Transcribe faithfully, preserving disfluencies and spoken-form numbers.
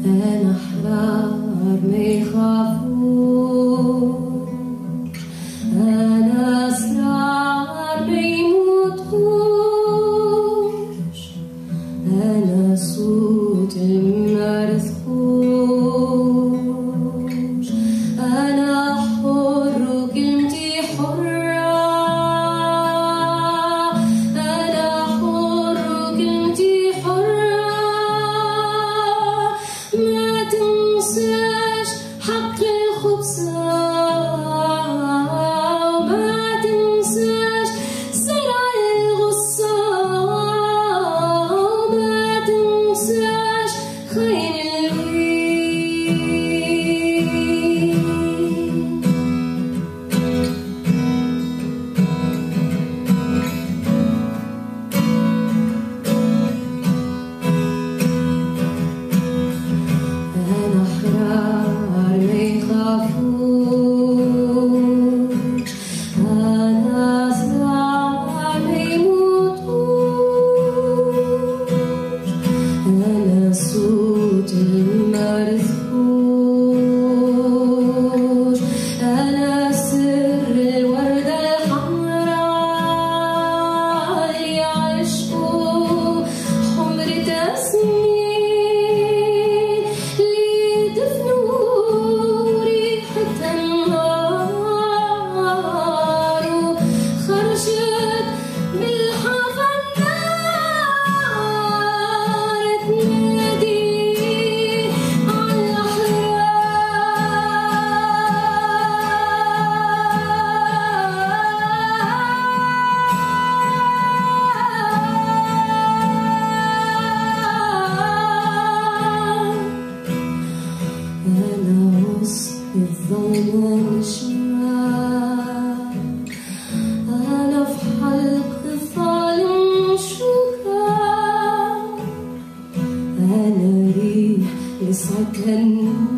أنا أحرار ما يخافوش، أنا أسرار ما يموتوش، أنا صوت المرثوش، أنا حر وكلمتي حرة، أنا حر وكلمتي حرة، ما تنساش حق الخبزة، وما تنساش زرع الغصة، وما تنساش خير الليل. أنا أحرار ما يخافوش، أنا أسرار ما يموتوش، أنا صوت المرثوش، أنا سر الوردة الحمراء اللي عشقوا حمرة سنين، اللي دفنوا ريحة النار، وخرجت بالحافة النار تنادي على أنا وسط الظلمة نشمة، أنا في حلق الظالم شوكة، أنا ريح لسعتها